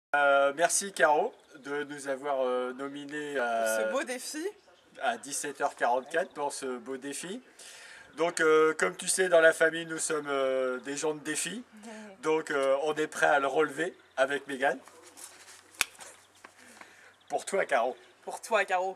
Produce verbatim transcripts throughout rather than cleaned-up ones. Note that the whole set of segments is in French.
Euh, merci Caro de nous avoir euh, nominés à, ce beau défi à dix-sept heures quarante-quatre pour ce beau défi. Donc euh, comme tu sais, dans la famille nous sommes euh, des gens de défi, donc euh, on est prêt à le relever avec Mégane. Pour toi Caro. pour toi, Caro.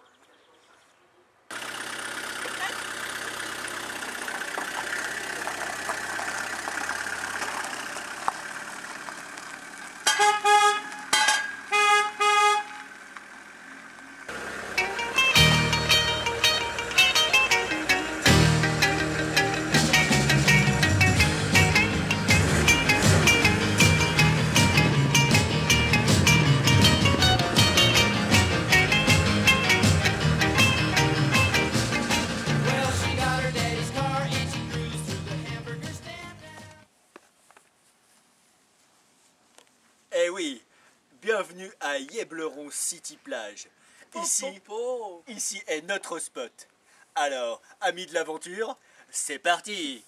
Eh oui, bienvenue à Yebleron City Plage. Ici, ici est notre spot. Alors, amis de l'aventure, c'est parti!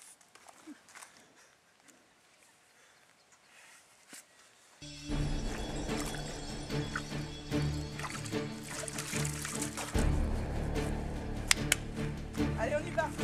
Allez, on y va.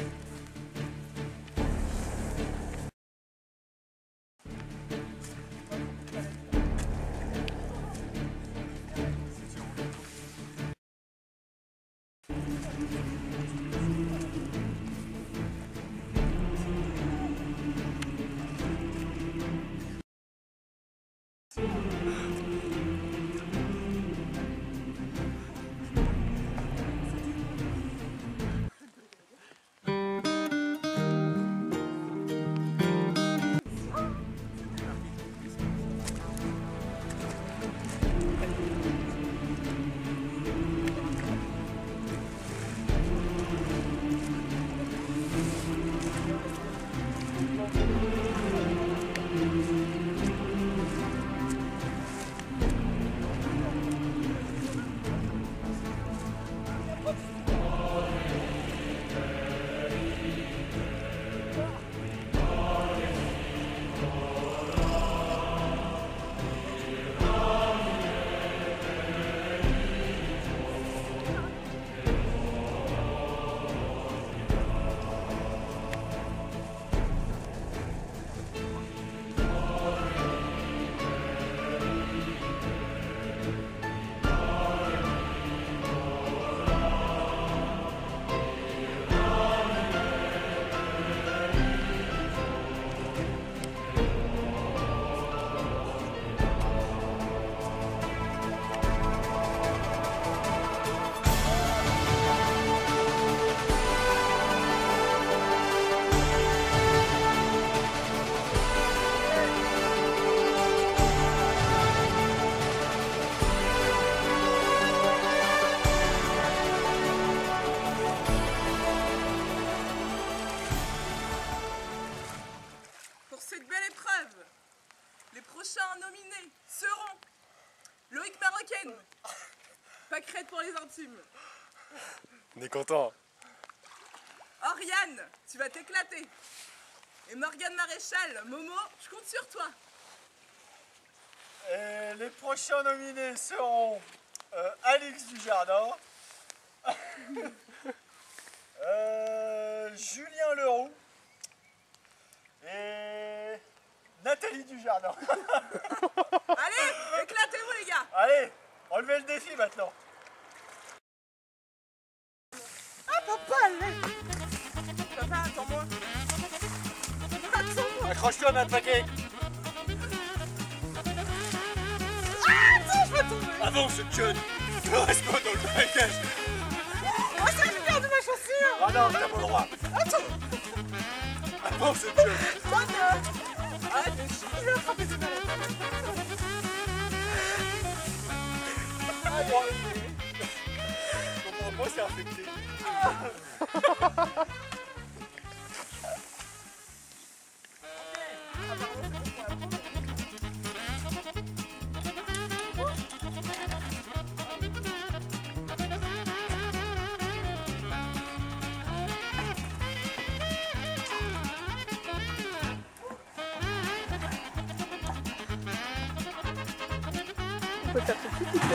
Pour cette belle épreuve, les prochains nominés seront Loïc Marocaine, pâquerette pour les intimes. On est content. Oriane, tu vas t'éclater. Et Morgane Maréchal, Momo, je compte sur toi. Et les prochains nominés seront euh, Alix Dujardin, euh, Julien Leroux et Nathalie Dujardin. Allez, éclatez-vous les gars. Allez, relevez le défi maintenant. Ah papa, allez. Papa, attends-moi. Attends-moi. Accroche-toi ma paquet. Ah, attends, je vais tomber. Avance John, ne reste pas dans le maquillage. Oh, ça j'ai perdu ma chaussure. Ah non, t'as pas le droit. Attends. Avance John. Bonne. Arrête de chier, je vais attraper cette balade. Allez. Je comprends pas, c'est infecté. On peut faire tout de suite.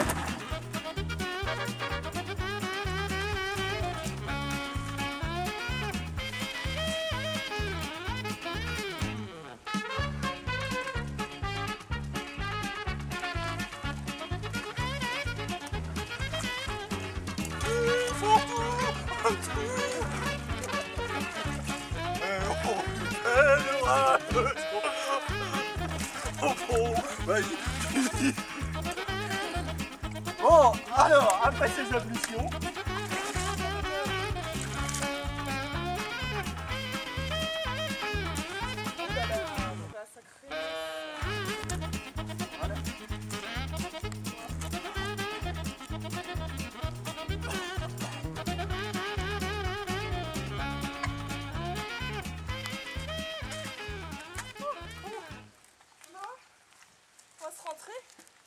Bon, alors, après ces ablutions, On va se rentrer.